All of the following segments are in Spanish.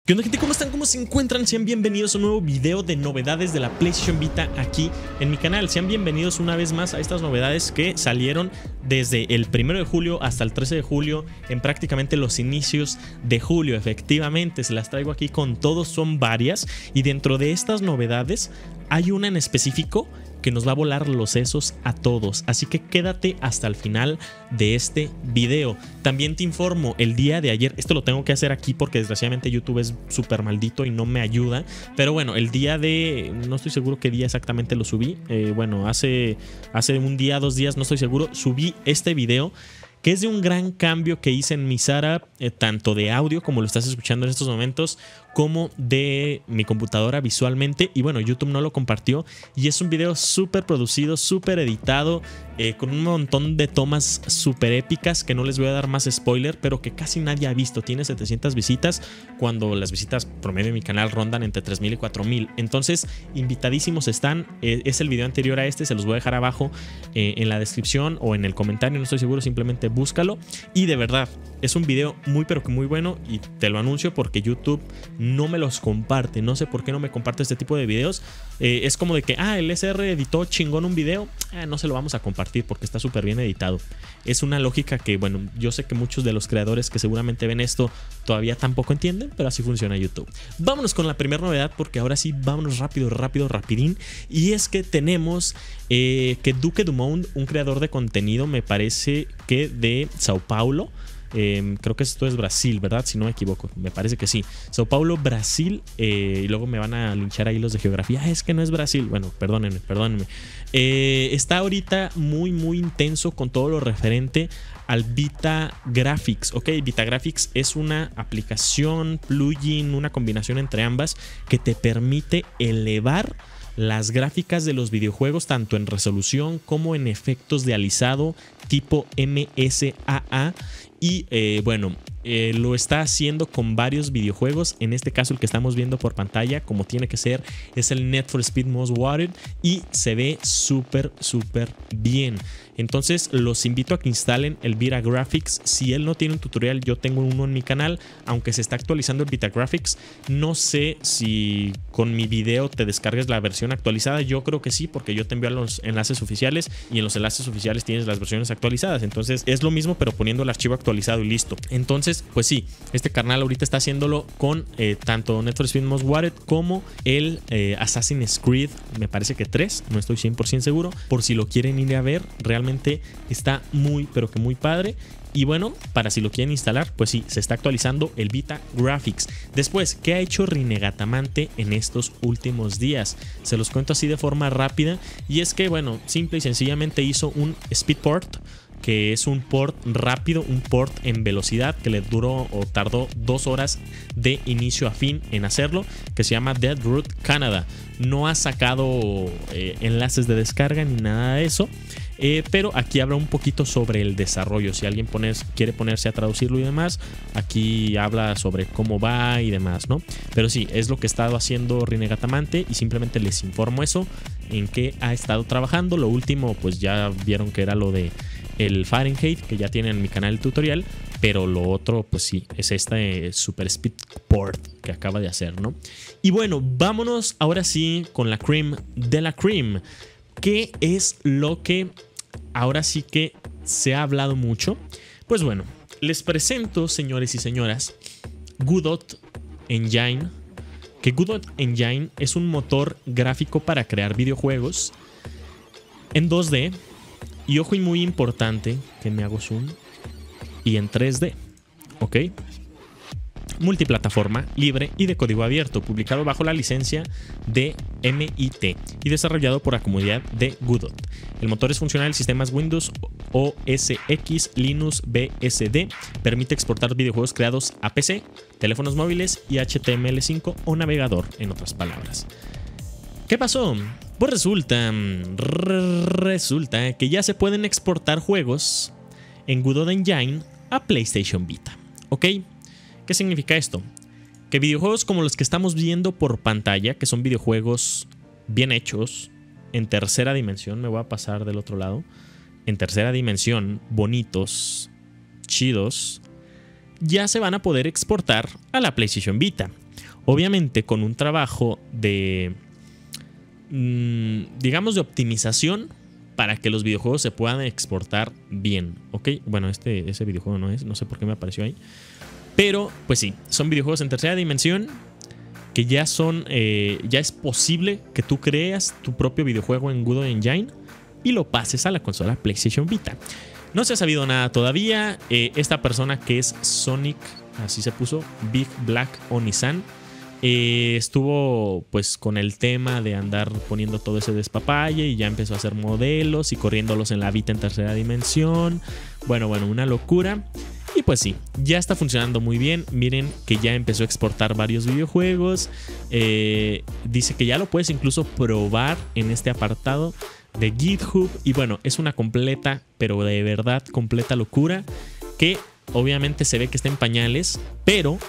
¿Qué onda, gente? ¿Cómo están? ¿Cómo se encuentran? Sean bienvenidos a un nuevo video de novedades de la PlayStation Vita aquí en mi canal. Sean bienvenidos una vez más a estas novedades que salieron desde el 1 de julio hasta el 13 de julio, en prácticamente los inicios de julio. Efectivamente, se las traigo aquí con todos, son varias, y dentro de estas novedades hay una en específico que nos va a volar los sesos a todos, así que quédate hasta el final de este video. También te informo, el día de ayer, esto lo tengo que hacer aquí porque desgraciadamente YouTube es súper maldito y no me ayuda, pero bueno, el día de, no estoy seguro qué día exactamente lo subí, bueno, hace un día, 2 días, no estoy seguro, subí este video que es de un gran cambio que hice en mi setup, tanto de audio como lo estás escuchando en estos momentos, como de mi computadora visualmente. Y bueno, YouTube no lo compartió y es un video súper producido, súper editado, con un montón de tomas súper épicas que no les voy a dar más spoiler, pero que casi nadie ha visto. Tiene 700 visitas cuando las visitas promedio de mi canal rondan entre 3000 y 4000. Entonces, invitadísimos están. Es el video anterior a este, se los voy a dejar abajo en la descripción o en el comentario, no estoy seguro, simplemente búscalo. Y de verdad, es un video muy pero que muy bueno, y te lo anuncio porque YouTube no me los comparte. No sé por qué no me comparte este tipo de videos. Es como de que, el SR editó chingón un video, no se lo vamos a compartir porque está súper bien editado. Es una lógica que, bueno, yo sé que muchos de los creadores que seguramente ven esto todavía tampoco entienden, pero así funciona YouTube. Vámonos con la primera novedad, porque ahora sí, vámonos rapidín. Y es que tenemos que Duke Dumont, un creador de contenido, me parece que de Sao Paulo, creo que esto es Brasil, ¿verdad? Si no me equivoco, me parece que sí. Sao Paulo, Brasil, y luego me van a linchar ahí los de geografía. Es que no es Brasil. Bueno, perdónenme. Está ahorita muy intenso con todo lo referente al Vita Graphics. Ok, Vita Graphics es una aplicación, plugin, una combinación entre ambas que te permite elevar las gráficas de los videojuegos tanto en resolución como en efectos de alisado tipo MSAA. Y bueno, lo está haciendo con varios videojuegos. En este caso, el que estamos viendo por pantalla, como tiene que ser, es el Need for Speed Most Wanted, y se ve súper bien. Entonces los invito a que instalen el Vita Graphics. Si él no tiene un tutorial, yo tengo uno en mi canal, aunque se está actualizando el Vita Graphics. No sé si con mi video te descargues la versión actualizada. Yo creo que sí, porque yo te envío los enlaces oficiales, y en los enlaces oficiales tienes las versiones actualizadas. Entonces es lo mismo, pero poniendo el archivo actualizado y listo. Entonces, pues sí, este carnal ahorita está haciéndolo con tanto Need for Speed Most Wanted como el Assassin's Creed, me parece que 3, no estoy 100% seguro, por si lo quieren ir a ver. Realmente está muy pero que muy padre. Y bueno, para si lo quieren instalar, pues sí, se está actualizando el Vita Graphics. Después, ¿qué ha hecho Rinegatamante en estos últimos días? Se los cuento así de forma rápida. Y es que, bueno, simple y sencillamente hizo un Speedport, que es un port rápido, un port en velocidad que le duró o tardó 2 horas de inicio a fin en hacerlo, que se llama Deadroot Canada. No ha sacado enlaces de descarga ni nada de eso, pero aquí habla un poquito sobre el desarrollo. Si alguien quiere ponerse a traducirlo y demás, aquí habla sobre cómo va y demás, ¿no? Pero sí, es lo que ha estado haciendo Rinegatamante, y simplemente les informo eso, en qué ha estado trabajando. Lo último, pues ya vieron que era lo de el Fahrenheit, que ya tienen en mi canal el tutorial, pero lo otro, pues sí, es este Super Speed Port que acaba de hacer, ¿no? Y bueno, vámonos ahora sí con la cream de la cream. ¿Qué es lo que ahora sí que se ha hablado mucho? Pues bueno, les presento, señores y señoras, Godot Engine. Que Godot Engine es un motor gráfico para crear videojuegos en 2D. Y ojo, y muy importante, que me hago zoom, y en 3D, ¿ok? Multiplataforma, libre y de código abierto, publicado bajo la licencia de MIT y desarrollado por la comunidad de Godot. El motor es funcional en sistemas Windows, OS X, Linux, BSD. Permite exportar videojuegos creados a PC, teléfonos móviles y HTML5 o navegador, en otras palabras. ¿Qué pasó? Pues resulta que ya se pueden exportar juegos en Godot Engine a PlayStation Vita, ¿ok? ¿Qué significa esto? Que videojuegos como los que estamos viendo por pantalla, que son videojuegos bien hechos, en tercera dimensión, me voy a pasar del otro lado, en tercera dimensión, bonitos, chidos, ya se van a poder exportar a la PlayStation Vita. obviamente con un trabajo de, digamos, de optimización para que los videojuegos se puedan exportar bien, ¿ok? Bueno, ese videojuego no sé por qué me apareció ahí. Pero, pues sí, son videojuegos en tercera dimensión que ya es posible que tú creas tu propio videojuego en Godot Engine y lo pases a la consola PlayStation Vita. No se ha sabido nada todavía. Esta persona que es Sonic, así se puso, Big Black Onisan, estuvo pues con el tema de andar poniendo todo ese despapalle y ya empezó a hacer modelos y corriéndolos en la Vita en tercera dimensión. Bueno, una locura. Y pues sí, ya está funcionando muy bien. Miren que ya empezó a exportar varios videojuegos. Dice que ya lo puedes incluso probar en este apartado de GitHub. Y bueno, es una completa, pero de verdad completa locura, que obviamente se ve que está en pañales, pero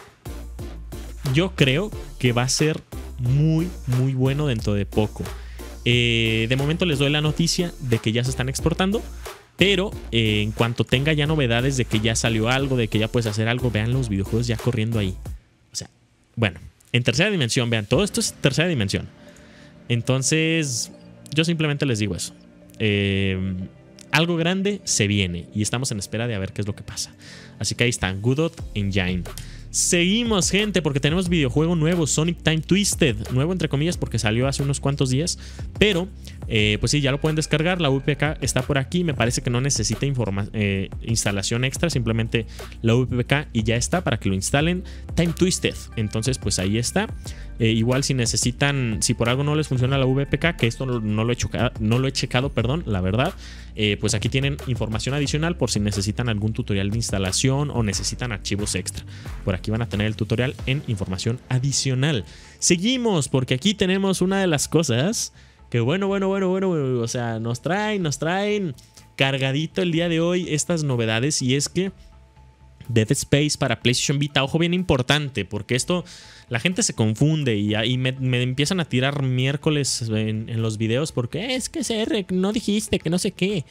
yo creo que va a ser muy bueno dentro de poco. De momento les doy la noticia de que ya se están exportando, pero en cuanto tenga ya novedades de que ya salió algo, de que ya puedes hacer algo, vean los videojuegos ya corriendo ahí. O sea, bueno, en tercera dimensión, vean, todo esto es tercera dimensión. Entonces, yo simplemente les digo eso. Algo grande se viene y estamos en espera de a ver qué es lo que pasa. Así que ahí está, Godot Engine. Seguimos, gente, porque tenemos videojuego nuevo, Sonic Time Twisted. Nuevo entre comillas porque salió hace unos cuantos días. Pero, pues sí, ya lo pueden descargar. La VPK está por aquí. Me parece que no necesita instalación extra. Simplemente la VPK y ya está para que lo instalen. Time Twisted. Entonces, pues ahí está. Igual si necesitan, si por algo no les funciona la VPK, que esto no lo he checado, perdón, la verdad, pues aquí tienen información adicional por si necesitan algún tutorial de instalación o necesitan archivos extra. Por aquí van a tener el tutorial en información adicional. Seguimos, porque aquí tenemos una de las cosas que bueno, o sea, nos traen cargadito el día de hoy estas novedades, y es que Dead Space para PlayStation Vita, ojo, bien importante, porque esto la gente se confunde y me empiezan a tirar miércoles en los videos porque es que CR, no dijiste, que no sé qué.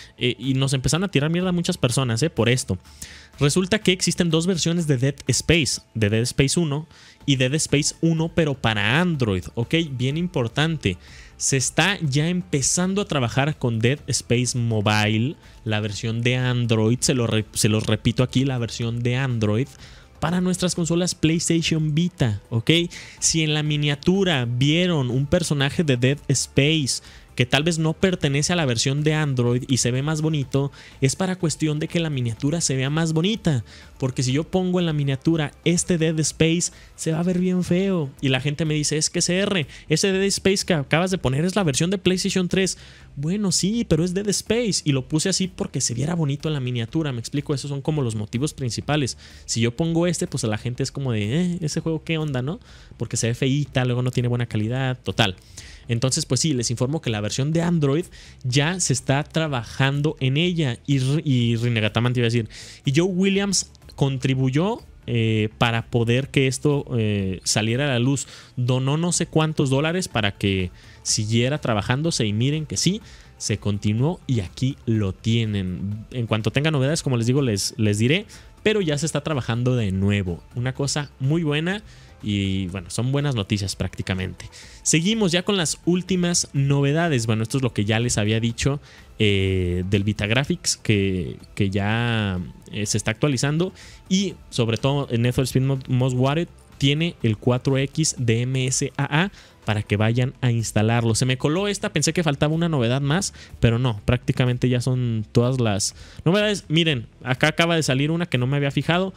Y nos empezaron a tirar mierda a muchas personas por esto. Resulta que existen dos versiones de Dead Space, de Dead Space 1 y Dead Space 1, pero para Android, ¿ok? Bien importante. Se está ya empezando a trabajar con Dead Space Mobile, la versión de Android, se los repito aquí, la versión de Android para nuestras consolas PlayStation Vita, ¿ok? Si en la miniatura vieron un personaje de Dead Space que tal vez no pertenece a la versión de Android y se ve más bonito, es para cuestión de que la miniatura se vea más bonita. Porque si yo pongo en la miniatura este Dead Space, se va a ver bien feo. Y la gente me dice, es que CR, ese Dead Space que acabas de poner es la versión de PlayStation 3. Bueno, sí, pero es Dead Space. Y lo puse así porque se viera bonito en la miniatura. Me explico, esos son como los motivos principales. Si yo pongo pues a la gente es como de, ese juego qué onda, ¿no? Porque se ve feíta, luego no tiene buena calidad, total. Entonces, pues sí, les informo que la versión de Android ya se está trabajando en ella. Y Rinnegatam te iba a decir, y Joe Williams contribuyó para poder que esto saliera a la luz. Donó no sé cuántos dólares para que siguiera trabajándose, y miren que sí, se continuó y aquí lo tienen. En cuanto tenga novedades, como les digo, les diré, pero ya se está trabajando de nuevo. Una cosa muy buena. Y bueno, son buenas noticias prácticamente. Seguimos ya con las últimas novedades. Bueno, esto es lo que ya les había dicho del Vitagraphics, que ya se está actualizando. Y sobre todo en Need for Speed Most Wanted tiene el 4X DMSAA para que vayan a instalarlo. Se me coló esta, pensé que faltaba una novedad más, pero no, prácticamente ya son todas las novedades. Miren, acá acaba de salir una que no me había fijado,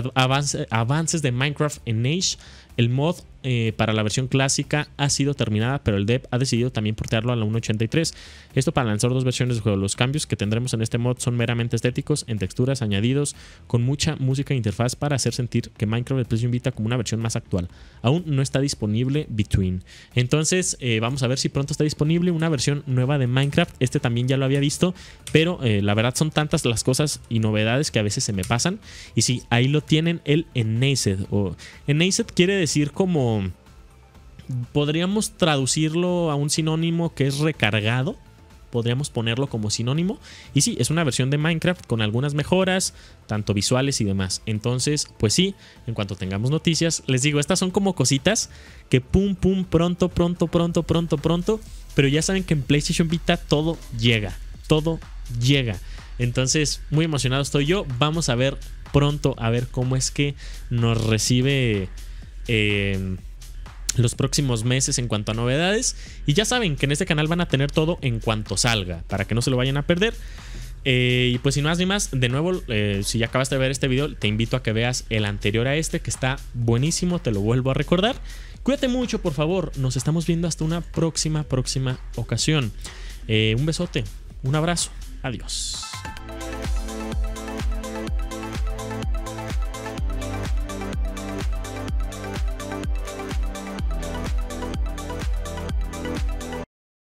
avances de Minecraft en Age. El mod para la versión clásica ha sido terminada, pero el dev ha decidido también portearlo a la 1.83. Esto para lanzar dos versiones del juego. Los cambios que tendremos en este mod son meramente estéticos, en texturas, añadidos, con mucha música e interfaz para hacer sentir que Minecraft de PlayStation Vita como una versión más actual. Aún no está disponible Between. Entonces vamos a ver si pronto está disponible una versión nueva de Minecraft. Este también ya lo había visto, pero la verdad son tantas las cosas y novedades que a veces se me pasan. Y sí, ahí lo tienen, el Enhanced. Enhanced quiere decir como... podríamos traducirlo a un sinónimo que es recargado, podríamos ponerlo como sinónimo. Y sí, es una versión de Minecraft con algunas mejoras, tanto visuales y demás. Entonces, pues sí, en cuanto tengamos noticias, les digo, estas son como cositas que pronto. Pero ya saben que en PlayStation Vita todo llega. Entonces, muy emocionado estoy yo. Vamos a ver pronto, a ver cómo es que nos recibe los próximos meses en cuanto a novedades. Y ya saben que en este canal van a tener todo en cuanto salga, para que no se lo vayan a perder. Y pues sin más ni más, de nuevo, si ya acabaste de ver este video, te invito a que veas el anterior a este, que está buenísimo, te lo vuelvo a recordar. Cuídate mucho, por favor. Nos estamos viendo hasta una próxima ocasión. Un besote, un abrazo. Adiós.